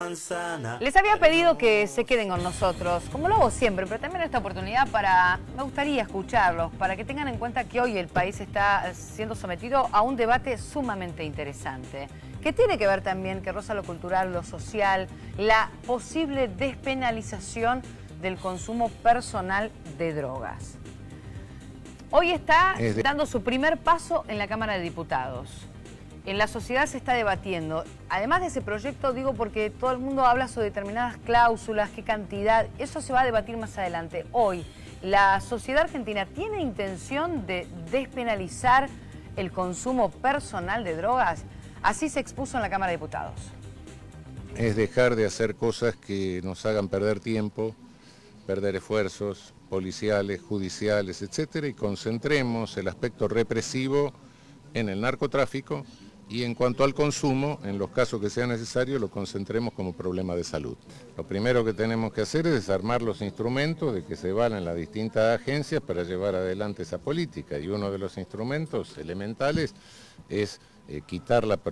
Les había pedido que se queden con nosotros, como lo hago siempre, pero también esta oportunidad me gustaría escucharlos, para que tengan en cuenta que hoy el país está siendo sometido a un debate sumamente interesante, que tiene que ver también, que roza lo cultural, lo social, la posible despenalización del consumo personal de drogas. Hoy está dando su primer paso en la Cámara de Diputados. En la sociedad se está debatiendo. Además de ese proyecto, digo porque todo el mundo habla sobre determinadas cláusulas, qué cantidad, eso se va a debatir más adelante. Hoy, ¿la sociedad argentina tiene intención de despenalizar el consumo personal de drogas? Así se expuso en la Cámara de Diputados. Es dejar de hacer cosas que nos hagan perder tiempo, perder esfuerzos policiales, judiciales, etcétera, y concentremos el aspecto represivo en el narcotráfico. Y en cuanto al consumo, en los casos que sea necesario, lo concentremos como problema de salud. Lo primero que tenemos que hacer es desarmar los instrumentos de que se valen las distintas agencias para llevar adelante esa política. Y uno de los instrumentos elementales es quitar la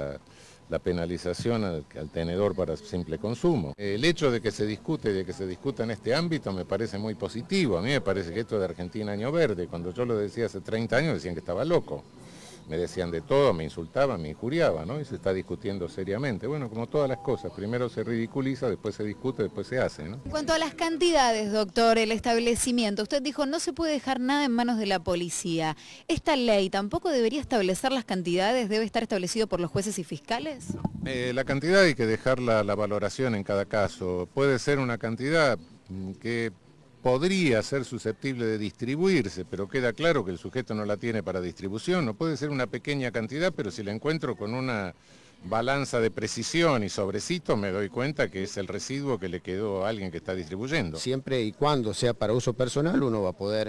penalización al tenedor para simple consumo. El hecho de que se discute y de que se discuta en este ámbito me parece muy positivo. A mí me parece que esto de Argentina Año Verde, cuando yo lo decía hace 30 años decían que estaba loco. Me decían de todo, me insultaban, me injuriaban, ¿no? Y se está discutiendo seriamente. Bueno, como todas las cosas, primero se ridiculiza, después se discute, después se hace, ¿no? En cuanto a las cantidades, doctor, el establecimiento, usted dijo no se puede dejar nada en manos de la policía. ¿Esta ley tampoco debería establecer las cantidades? ¿Debe estar establecido por los jueces y fiscales? La cantidad hay que dejarla la valoración en cada caso. Puede ser una cantidad que podría ser susceptible de distribuirse, pero queda claro que el sujeto no la tiene para distribución. No puede ser una pequeña cantidad, pero si la encuentro con una balanza de precisión y sobrecito, me doy cuenta que es el residuo que le quedó a alguien que está distribuyendo. Siempre y cuando sea para uso personal, uno va a poder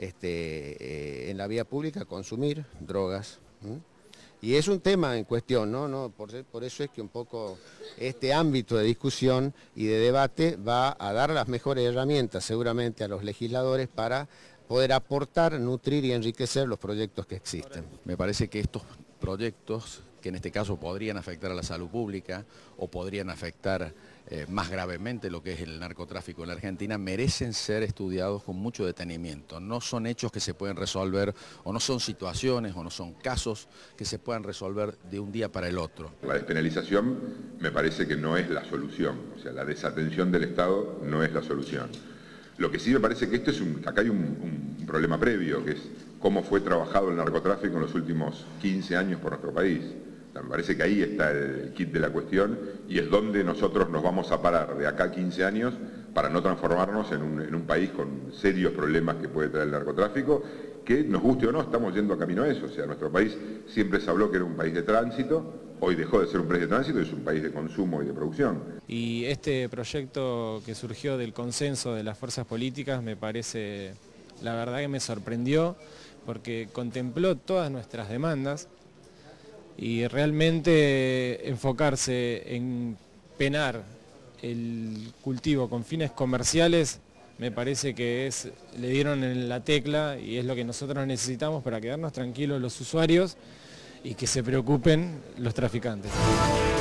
en la vía pública consumir drogas. Y es un tema en cuestión, ¿no? Por eso es que un poco este ámbito de discusión y de debate va a dar las mejores herramientas seguramente a los legisladores para poder aportar, nutrir y enriquecer los proyectos que existen. Me parece que estos proyectos, que en este caso podrían afectar a la salud pública o podrían afectar más gravemente lo que es el narcotráfico en la Argentina, merecen ser estudiados con mucho detenimiento. No son hechos que se pueden resolver, o no son situaciones, o no son casos que se puedan resolver de un día para el otro. La despenalización me parece que no es la solución, o sea, la desatención del Estado no es la solución. Lo que sí me parece que acá hay un problema previo, que es cómo fue trabajado el narcotráfico en los últimos 15 años por nuestro país. Me parece que ahí está el kit de la cuestión y es donde nosotros nos vamos a parar de acá a 15 años para no transformarnos en un país con serios problemas que puede traer el narcotráfico, que nos guste o no, estamos yendo camino a eso. O sea, nuestro país siempre se habló que era un país de tránsito, hoy dejó de ser un país de tránsito y es un país de consumo y de producción. Y este proyecto que surgió del consenso de las fuerzas políticas me parece, la verdad que me sorprendió, porque contempló todas nuestras demandas y realmente enfocarse en penar el cultivo con fines comerciales me parece que le dieron en la tecla y es lo que nosotros necesitamos para quedarnos tranquilos los usuarios y que se preocupen los traficantes.